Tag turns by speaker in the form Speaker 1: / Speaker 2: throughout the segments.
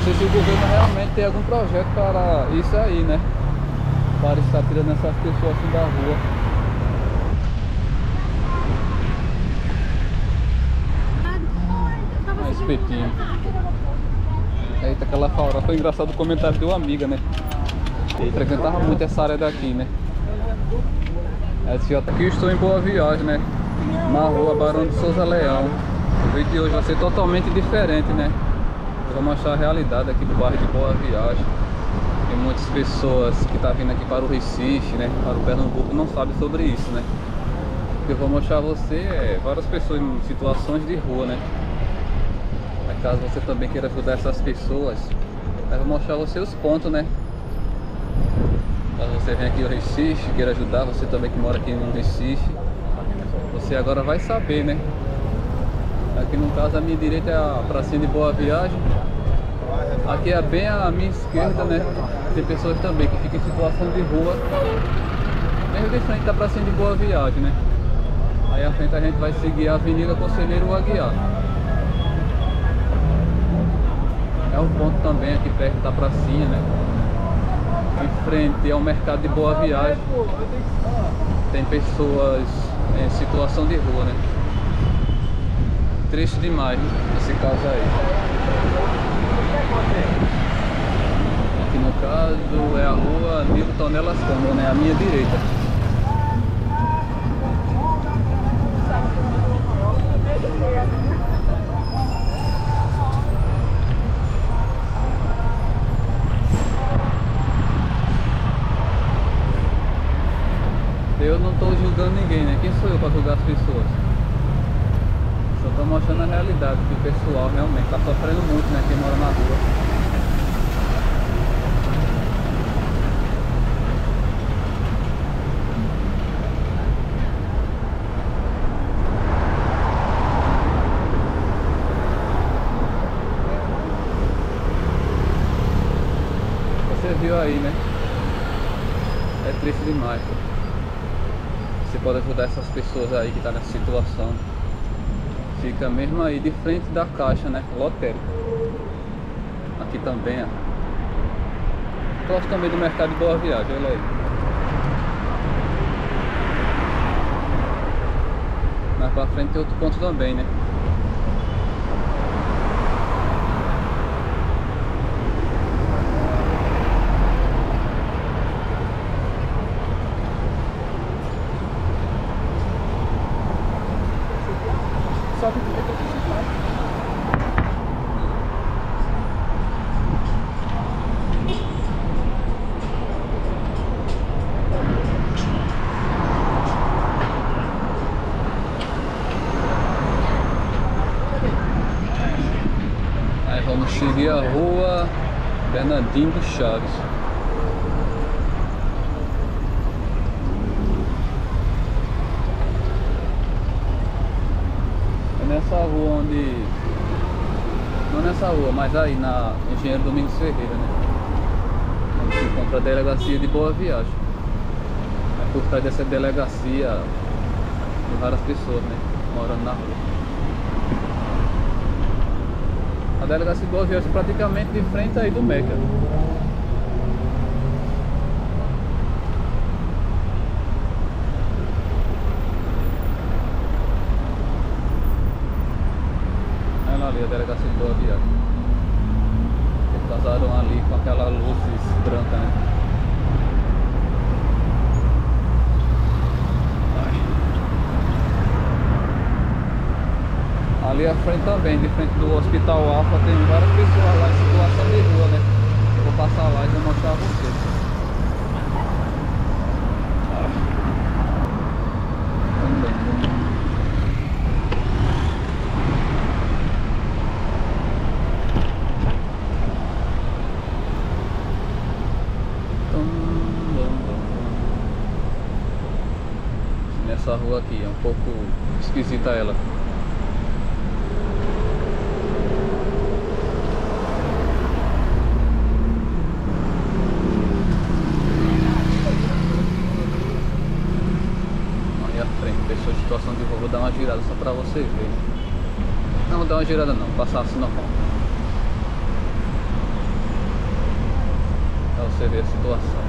Speaker 1: sei se o governo realmente tem algum projeto para isso aí, né? Para estar tirando essas pessoas assim da rua. Ah, espetinho. Eita, aquela farofa. Foi engraçado o comentário de uma amiga, né? Ele frequentava muito essa área daqui, né? Ela disse, aqui eu estou em Boa Viagem, né? Na rua Barão de Souza Leão. O vídeo de hoje vai ser totalmente diferente, né? Eu vou mostrar a realidade aqui do bairro de Boa Viagem. Tem muitas pessoas que estão vindo aqui para o Recife, né? Para o Pernambuco, não sabem sobre isso, né? O que eu vou mostrar a você é várias pessoas em situações de rua, né? Mas caso você também queira ajudar essas pessoas, eu vou mostrar a você os pontos, né? Caso você venha aqui ao Recife, queira ajudar, você também que mora aqui no Recife, você agora vai saber, né? Aqui no caso a minha direita é a pracinha de Boa Viagem. Aqui é bem a minha esquerda, né? Tem pessoas também que ficam em situação de rua, mesmo de frente da pracinha de Boa Viagem, né? Aí à frente a gente vai seguir a Avenida Conselheiro Aguiar. É um ponto também aqui perto da pracinha, né? Em frente ao mercado de Boa Viagem. Tem pessoas em situação de rua, né? Triste demais esse caso aí. Aqui no caso é a rua Nilton Nelas Câmara, né? A minha direita. Eu não estou julgando ninguém, né? Quem sou eu para julgar as pessoas? Só estou mostrando a realidade que o pessoal realmente está sofrendo muito, né? Quem mora na rua. Você viu aí, né? É triste demais, pô. Você pode ajudar essas pessoas aí que estão nessa situação. Fica mesmo aí de frente da caixa, né? Lotérica. Aqui também, ó. Gosto também do mercado de Boa Viagem, olha aí. Mais pra frente tem outro ponto também, né? Só que aí vamos seguir a rua Bernardino Chaves. Nessa rua onde... Não nessa rua, mas aí na Engenheiro Domingos Ferreira, né? Onde se encontra a delegacia de Boa Viagem. É por trás dessa delegacia tem várias pessoas, né? Morando na rua. A delegacia de Boa Viagem é praticamente de frente aí do Meca. Ali a delegacia de Boa Viagem. Eles casaram ali com aquela luz branca, né? Ali à frente também, de frente do Hospital Alfa, tem várias pessoas lá em situação de rua, né? Eu vou passar lá e vou mostrar a vocês. Nessa rua aqui, é um pouco esquisita ela. Aí à frente, pessoa em situação de rua, vou dar uma girada só pra vocês verem. Não vou dar uma girada não, passar assim normal. você ver a situação.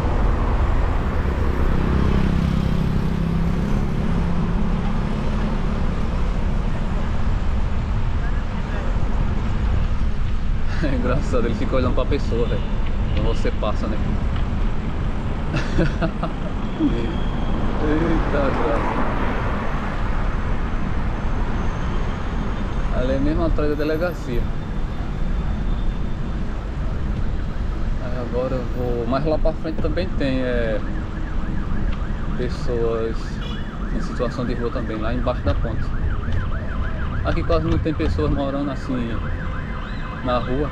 Speaker 1: É engraçado, ele fica olhando pra pessoa, velho. Quando você passa, né? Eita, graça. Ali é mesmo atrás da delegacia. Aí agora eu vou... Mas lá pra frente também tem pessoas em situação de rua também, lá embaixo da ponte. Aqui quase não tem pessoas morando assim na rua.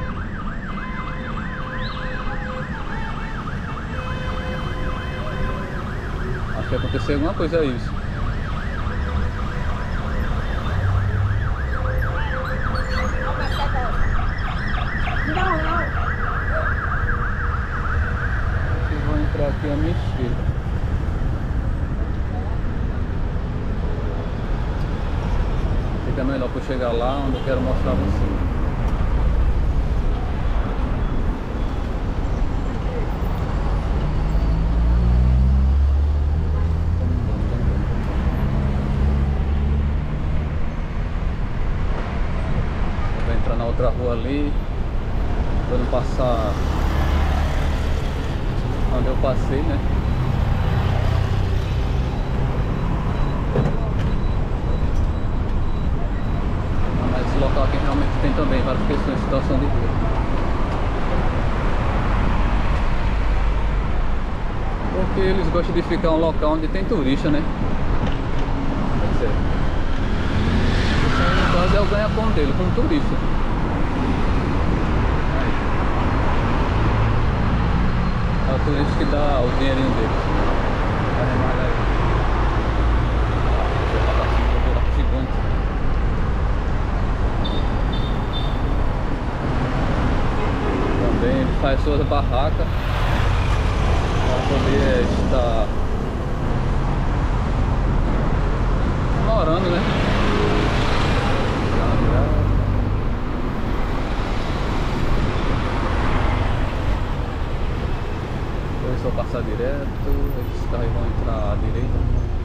Speaker 1: Acho que aconteceu alguma coisa aí. Eu vou entrar aqui à minha esquerda. Fica melhor para eu chegar lá onde eu quero mostrar a você. Na outra rua ali, pra não passar onde eu passei, né? Mas esse local aqui realmente tem também várias pessoas em situação de rua. Porque eles gostam de ficar em um local onde tem turista, né? Pois é. Isso aí no caso é o ganha-pão dele, como turista. É o turista que dá o dinheirinho dele. Vai aí. Vou passar assim um buraco gigante. Também ele faz suas barracas para poder estar morando, né? Se eu passar direto, esses carros vão entrar à direita.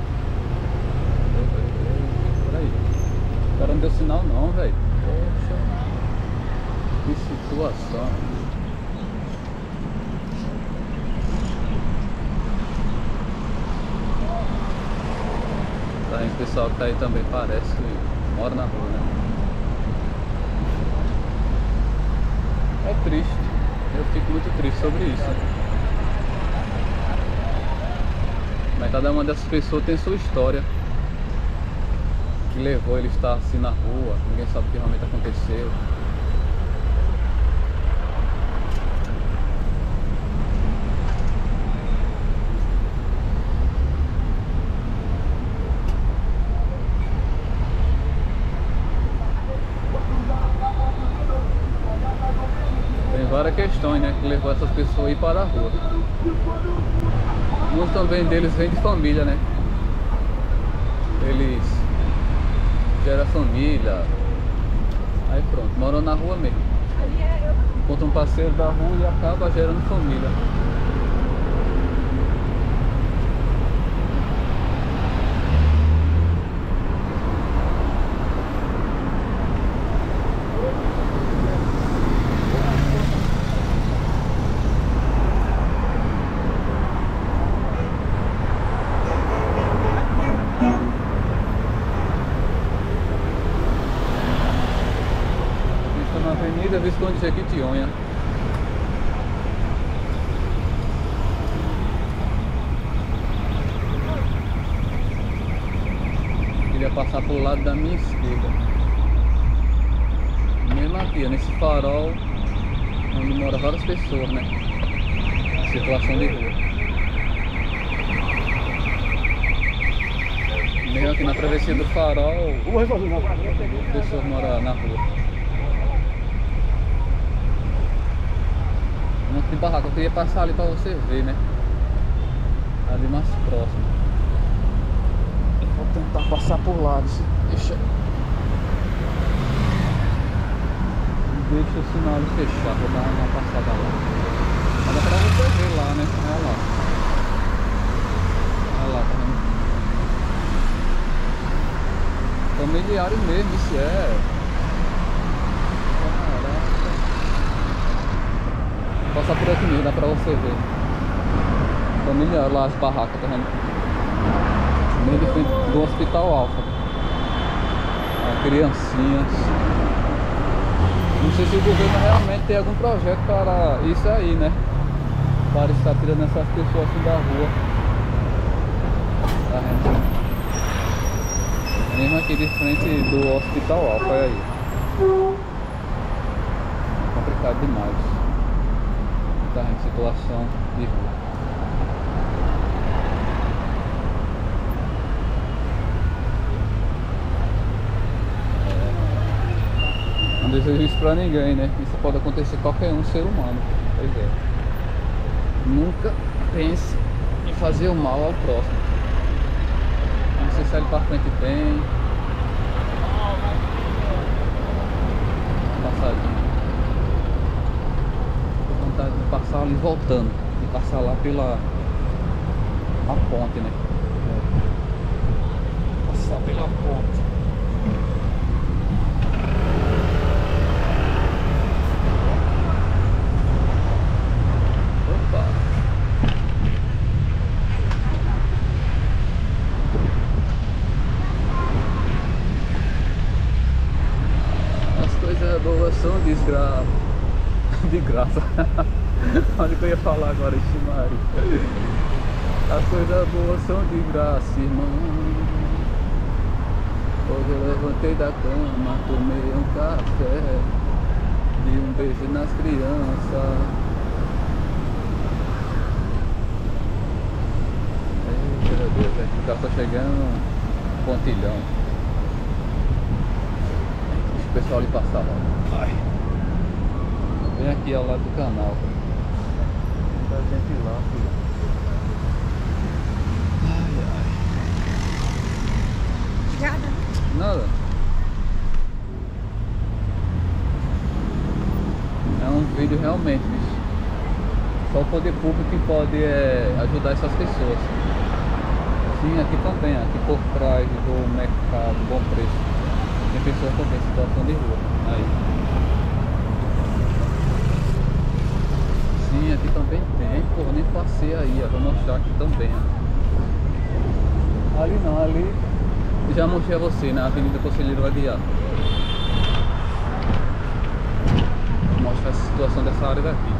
Speaker 1: Por aí. O cara não deu sinal não, velho. Poxa. Que situação. Tá, esse pessoal que tá aí também parece que mora na rua, né? É triste. Eu fico muito triste sobre isso. Mas cada uma dessas pessoas tem sua história que levou ele a estar assim na rua. Ninguém sabe o que realmente aconteceu. Tem várias questões, né, que levou essas pessoas a ir para a rua. Muitos também deles vêm de família, né? Eles geram família. Aí pronto, moram na rua mesmo. Encontra um parceiro da rua e acaba gerando família. Avenida Visconde Jequitinhonha. Queria passar pro lado da minha esquerda. Mesmo aqui, nesse farol onde mora várias pessoas, né? Situação de rua. Mesmo aqui na travessia do farol, pessoas moram na rua. Um monte de barraca, eu queria passar ali pra você ver, né? Ali mais próximo. Vou tentar passar por lá, deixa o sinal fechar, vou dar uma passada lá. Mas dá pra você ver lá, né? Olha lá. Olha lá, tá vendo? Familiares mesmo, isso é. Caraca. Passar por aqui mesmo, dá pra você ver. Familiar lá, as barracas, tá vendo? Meio de frente do Hospital Alfa. Criancinhas. Não sei se o governo realmente tem algum projeto para isso aí, né? Para estar tirando essas pessoas assim da rua. Tá vendo? Mesmo aqui de frente do Hospital Alfa, olha aí. É complicado demais. Tá vendo? Situação de rua. Não desejo isso pra ninguém, né? Isso pode acontecer com qualquer um ser humano. Pois é. Nunca pense em fazer o mal ao próximo. Não sei se ele pra frente bem. Passadinho. Tô com vontade de passar ali voltando. E passar lá pela a ponte, né? Passar pela ponte. São de graça. Olha o que eu ia falar agora, Ximari. As coisas boas são de graça, irmão. Hoje eu levantei da cama, tomei um café, dei um beijo nas crianças. Eita, meu Deus, o carro tá chegando, pontilhão. Deixa o pessoal ali passar lá. Ai. Vem aqui ao lado do canal. Tá gente lá, filho. Ai, ai.
Speaker 2: Obrigada.
Speaker 1: Nada. É um vídeo realmente, bicho. Só o poder público que pode ajudar essas pessoas. Sim, aqui também, aqui por trás do mercado Bom Preço. Tem pessoas também em situação de rua. Aí. Sim, aqui também tem. Pô, nem passei aí, ó. Vou mostrar aqui também, ó. Ali não, ali já mostrei a você, na Avenida Conselheiro Aguiar. Vou mostrar a situação dessa área daqui.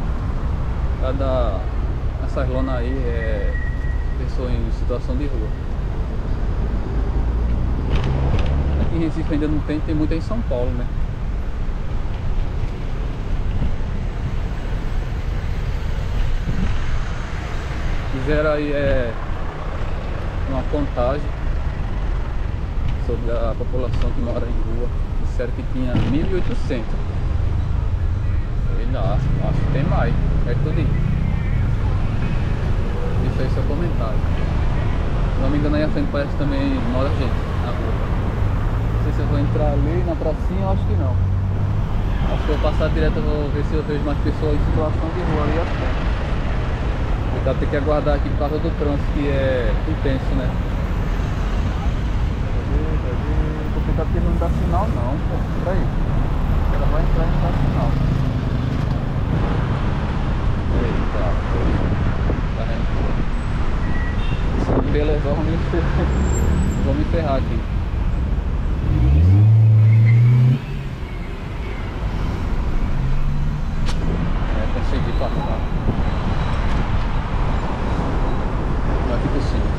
Speaker 1: Essas lonas aí é pessoa em situação de rua. Aqui em Recife ainda não tem muita em São Paulo, né? Fizeram aí uma contagem sobre a população que mora em rua. Disseram que tinha 1.800. Sei lá, acho que tem mais. É tudo isso. Deixa aí seu comentário. Se não me engano, aí à frente parece que também mora gente na rua. Não sei se eu vou entrar ali na pracinha, eu acho que não. Acho que eu vou passar direto, eu vou ver se eu vejo mais pessoas em situação de rua ali à frente. Então tem que aguardar aqui por causa do trânsito, que é intenso, né? Porque tá porque não dá sinal não, pô. Peraí. Ela vai entrar e não dá sinal. Eita, tá vendo? Se não levar, vou me ferrar aqui. Consegui passar. Aqui por cima.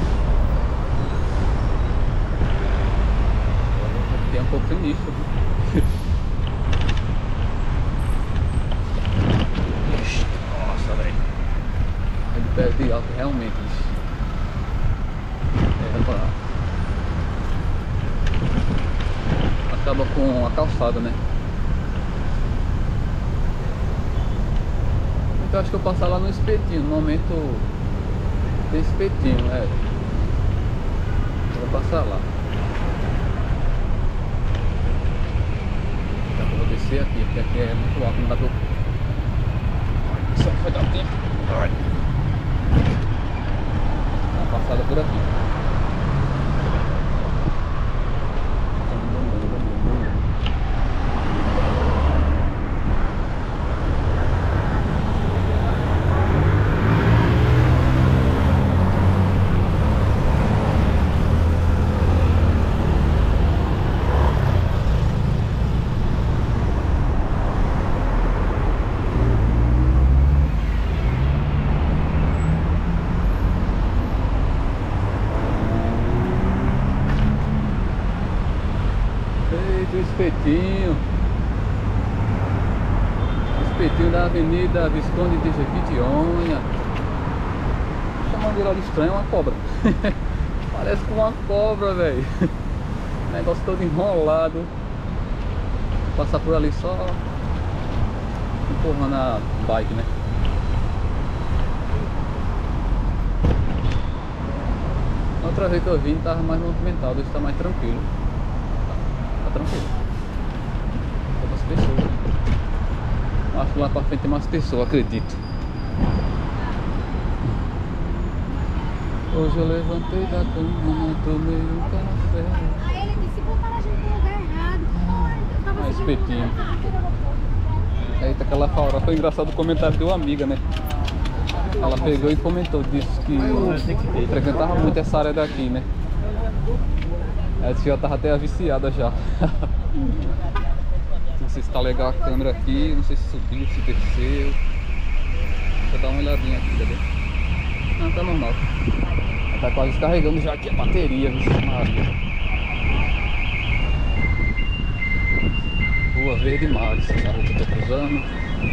Speaker 1: Tem um pouco sinistro. Nossa, velho. É de pé de alto, realmente. Acaba com a calçada, né? Então acho que eu vou passar lá no espetinho. No momento tem espetinho, vou passar lá. Então, eu vou descer aqui, porque aqui é muito alto, não dá pra... Olha só. vai dar tempo. Ai. Uma passada por aqui. Espetinho. Espetinho da Avenida Visconde de Jequitinhonha. Chamando ele lá de estranho, é uma cobra. Parece com uma cobra, velho. Negócio todo enrolado. Vou passar por ali só empurrando a bike, né? Outra vez que eu vim tava mais movimentado, hoje tá mais tranquilo. Tá tranquilo. Tem umas pessoas. Acho que lá pra frente tem mais pessoas, acredito. Hoje eu levantei da cama, tomei um café.
Speaker 2: Aí ele disse, botaram a gente no lugar errado.
Speaker 1: Ah, espetinho. Eita, aquela hora foi engraçado o comentário de uma amiga, né? Ela pegou e comentou, disse que frequentava muito essa área daqui, né? Ela disse que já tava até viciada já. Não sei se tá legal a câmera aqui, não sei se subiu, se desceu. Vou dar uma olhadinha aqui, cadê? Não, tá normal. Tá quase descarregando já aqui a bateria, viu? Rua Verde Mares, essa rua que eu tô cruzando.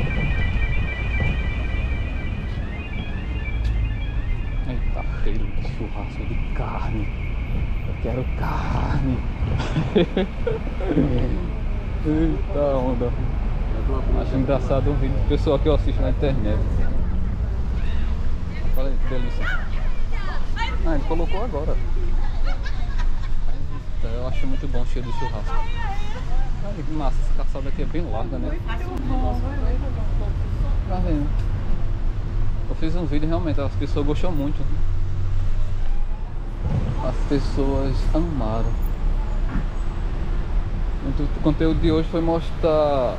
Speaker 1: Eita, feiro de churrasco de carne. Eu quero carne. Eita onda. Acho engraçado um vídeo do pessoal que eu assisto na internet. Olha aí que delícia. Ah, ele colocou agora. Eita, eu acho muito bom o cheiro de churrasco. Olha que massa, essa calçada aqui é bem larga, né? Tá vendo? Eu fiz um vídeo realmente, as pessoas gostam muito. As pessoas amaram. O conteúdo de hoje foi mostrar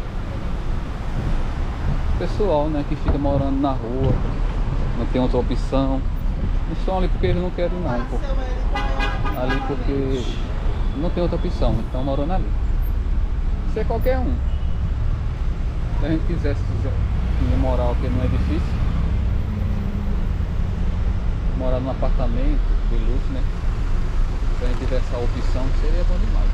Speaker 1: o pessoal, né, que fica morando na rua, não tem outra opção. Eles estão ali porque eles não querem não, pô. Ali porque não tem outra opção, estão morando ali. Isso é qualquer um. Se a gente quisesse morar, que não é difícil, morar num apartamento de luxo, né? Se a gente tivesse essa opção, seria bom demais.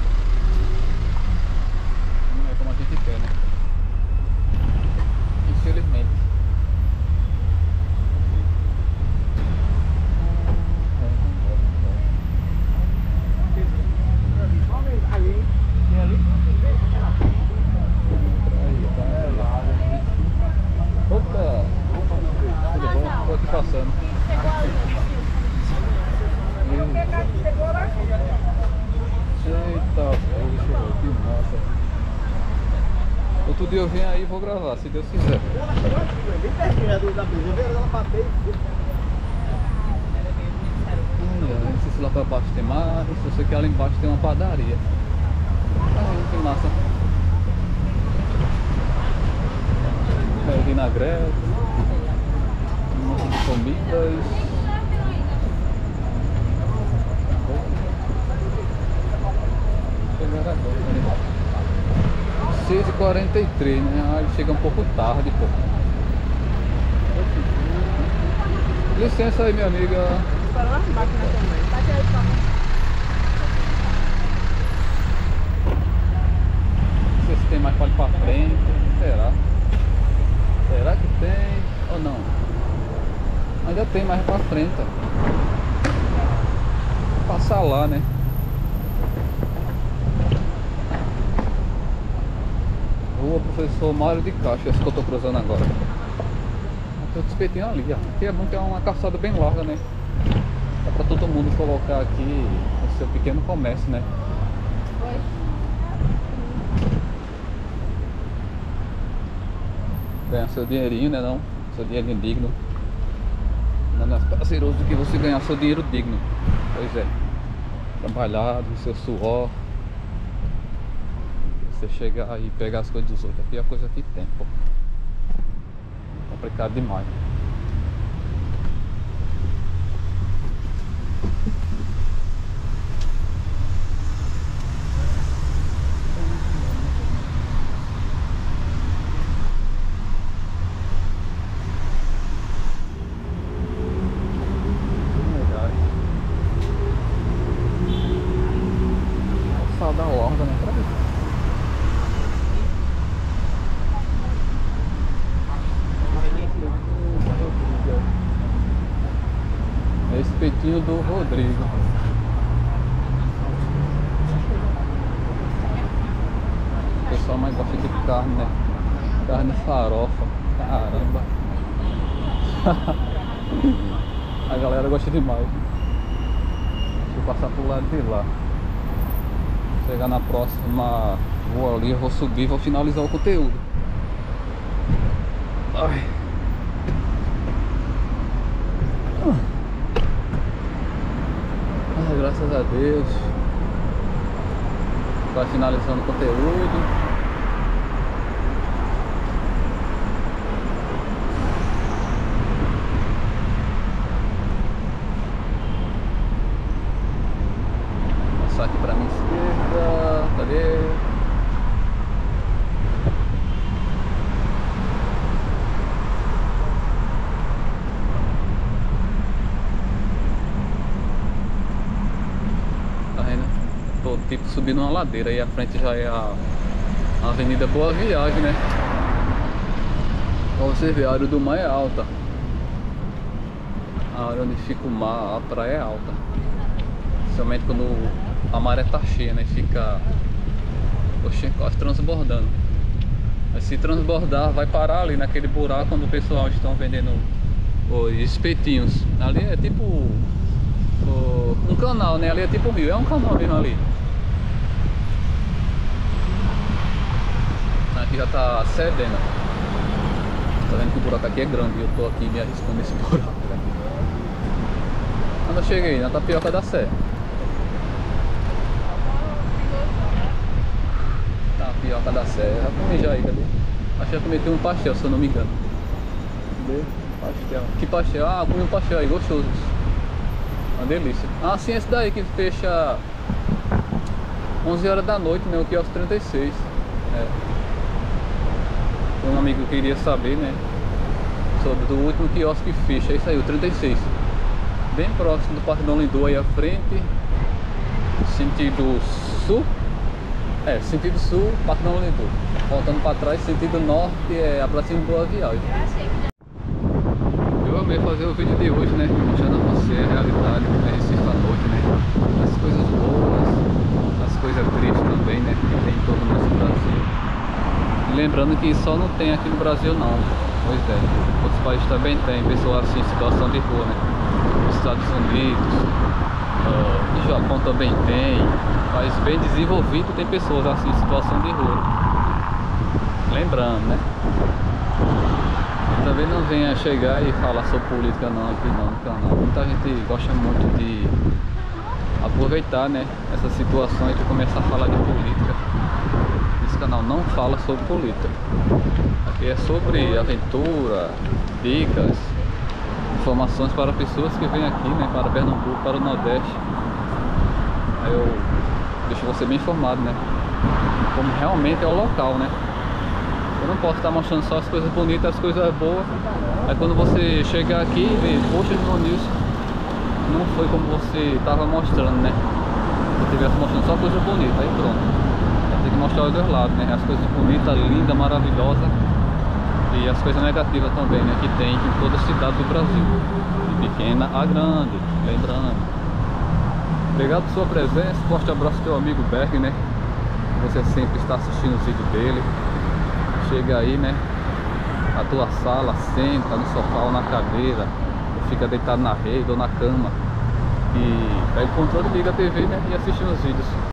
Speaker 1: Não é como a gente quer, né? Infelizmente. Opa! Tudo bom? Tô aqui passando. Eita, poxa, que massa. Outro dia eu venho aí e vou gravar, se Deus quiser. Não sei se lá pra baixo tem mais, se você quer lá embaixo tem uma padaria. Ah, que massa. É vinagrete, um monte de comidas. 6h43, né? Aí chega um pouco tarde, pô. Licença aí, minha amiga.
Speaker 2: Parou as máquinas também. Bate aí, calma.
Speaker 1: Não sei se tem mais pra ir pra frente. Será? Será que tem ou não? Ainda tem mais pra frente. Vou passar lá, né? Rua Professor Mário de Castro, essa que eu tô cruzando agora. Tem outro espetinho ali, ó. Aqui é bom que é uma calçada bem larga, né? Dá pra todo mundo colocar aqui o seu pequeno comércio, né? Ganhar seu dinheirinho, né não? Seu dinheiro digno. Nada mais prazeroso do que você ganhar seu dinheiro digno. Pois é. Trabalhado, seu suor. Você chegar e pegar as coisas dos outros. É a pior coisa que tem, pô. Complicado demais. Da horda, né? É espetinho do Rodrigo. O pessoal mais gosta de carne, né? Carne farofa. Caramba. A galera gosta demais. Deixa eu passar pro lado de lá. Chegar na próxima, vou ali, eu vou subir, vou finalizar o conteúdo. Ai. Ai, graças a Deus. Vai finalizando o conteúdo. Passar aqui pra minha esquerda. Cadê? Tá vendo? Tô tipo subindo uma ladeira e à frente já é a Avenida Boa Viagem, né? Pra você ver, a área do mar é alta. A área onde fica o mar, a praia é alta. Principalmente quando a maré tá cheia, né? Fica, oxe, quase transbordando. Mas se transbordar, vai parar ali naquele buraco onde o pessoal estão vendendo os espetinhos. Ali é tipo um canal, né? Ali é tipo um rio, é um canal mesmo ali. Aqui já tá cedendo. Tá vendo que o buraco aqui é grande e eu tô aqui me arriscando nesse buraco. Quando eu cheguei na Tapioca da Sé. Tapioca da Sé, já comi já aí, cadê? Acho que já comi um pastel, se eu não me engano. Cadê? Pastel. Que pastel? Ah, comi um pastel aí, gostoso. Uma delícia. Ah, sim, esse daí que fecha 11 horas da noite, né? O quiosque 36. É. Um amigo queria saber, né? Sobre o último quiosque que fecha. É isso aí, o 36. Bem próximo do Parque Dom Lindu aí à frente. Sentido sul. É, sentido sul, Parque Dom Lindu. Voltando para trás, sentido norte, é a Praça de Boa Viagem. Eu amei fazer o vídeo de hoje, né? Mostrando a você a realidade do Recife à noite, né? As coisas boas, as coisas tristes também, né? Que tem em todo o nosso Brasil. E lembrando que só não tem aqui no Brasil não. Pois é, outros países também tem pessoas assim em situação de rua, né? Nos Estados Unidos, no Japão também tem. País bem desenvolvido tem pessoas assim em situação de rua. Lembrando, né? E também não venha chegar e falar sobre política não aqui não no canal. Muita gente gosta muito de aproveitar, né, essas situações de começar a falar de política. Esse canal não fala sobre política. Aqui é sobre aventura, dicas, informações para pessoas que vêm aqui, né, para Pernambuco, para o Nordeste. Aí eu deixo você bem informado, né, como realmente é o local, né. Eu não posso estar mostrando só as coisas bonitas, as coisas boas. Aí quando você chegar aqui e ver, poxa, João Nilson, não foi como você estava mostrando, né? Se eu estivesse mostrando só coisa bonita, aí pronto. Tem que mostrar os dois lados, né? As coisas bonitas, lindas, maravilhosas. E as coisas negativas também, né? Que tem em toda cidade do Brasil. De pequena a grande, lembrando. Obrigado por sua presença. Forte abraço do teu amigo Berg, né? Você sempre está assistindo os vídeos dele. Chega aí, né? A tua sala, senta no sofá ou na cadeira, ou fica deitado na rede ou na cama e pega o controle, liga a TV, né? E assiste os vídeos.